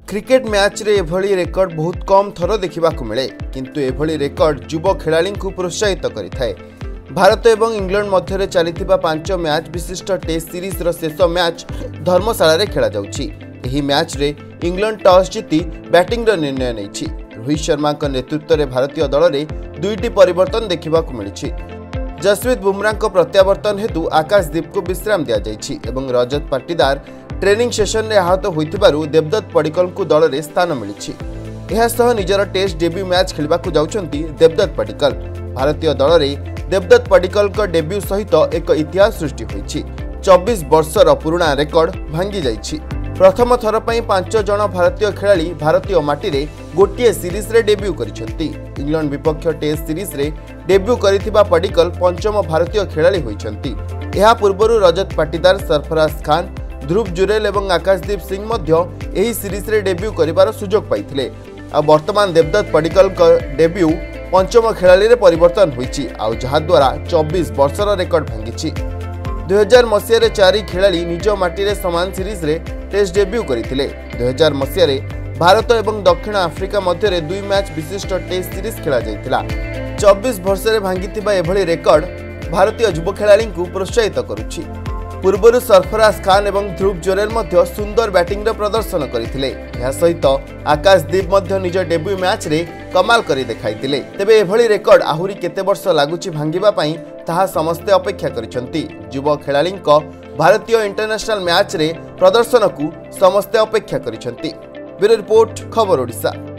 Cricket match रे एभली record बहुत कम थर देखा मिले किंतु एभली रेकर्ड युव खेलाड़ी को प्रोत्साहित करिथाए। भारत एवं इंग्लैंड मध्य चलिथिबा 5 मैच विशिष्ट टेस्ट सीरीज रो शेष मैच धर्मशाला रे खेला जाउछि। एही मैच रे इंग्लैंड टॉस जीति बैटिंग रो निर्णय नैछि। रोहित शर्मा का नेतृत्व रे भारतीय दल रे दुईटी परिवर्तन देखा मिली। जसप्रीत बुमराह को प्रत्यावर्तन हेतु आकाशदीप को विश्राम दिया जाइछि एवं रजत पाटीदार ट्रेनिंग सेशन रे आहत होइथिबारु देवदत्त पडिक्कल को दल रे स्थान मिलिछि। एहा सह निजर टेस्ट डेब्यू मैच खेलिबा को जाउछंती देवदत्त पडिक्कल। भारतीय दल रे देवदत्त पडिक्कल को डेब्यू सहित एक इतिहास सृष्टि होइछि। 24 वर्षर पुराना रेकर्ड भांगी जाइछि। प्रथम थर पई 5 जण भारतीय खेलाड़ी भारतीय माटी रे गोटिए सीरीज रे डेब्यू करिसेंती। इंग्लैंड विपक्ष टेस्ट सीरीज रे डेब्यू करिथिबा पडिक्कल पंचम भारतीय खेलाड़ी होइछंती। एहा पूर्वरु रजत पाटीदार, सरफराज खान, ध्रुव जुरेल और आकाशदीप सिंह मध्य एही सीरीज रे डेब्यू करिबार सुजोग पाइथिले। आ वर्तमान देवदत्त पडिक्कल का डेब्यू पंचम खेलाड़ी रे परिवर्तन होइछि आ जहा द्वारा 24 वर्षर रेकर्ड भांगिछि। 2000 मसीह रे 4 खेलाड़ी निज माटी रे समान सीरीज रे टेस्ट डेब्यू करिथिले। 2000 मसीह रे भारत और दक्षिण आफ्रिका मध्य रे 2 मैच विशिष्ट टेस्ट सीरीज खेला जाइतिला। 24 वर्ष रे भांगिथिबा एभली रेकर्ड भारतीय युव खेलाड़ी को प्रोत्साहित करुछि। पूर्वर सरफराज खान और ध्रुव जुरेल मध्य सुंदर बैटिंग रे प्रदर्शन करथिले। या सहित आकाशदीप मध्य निज डेब्यू मैच रे कमाल करी देखाइतिले। तेबे एभली रेकर्ड आहुरी केते वर्ष लागुछि भांगिबा पई ताहा समस्ते अपेक्षा करिसंती। युव खेलाड़ी भारतीय इंटरनेशनल मैच रे प्रदर्शन को समस्ते अपेक्षा करिसंती। ब्यूरो रिपोर्ट, खबर ओडिशा।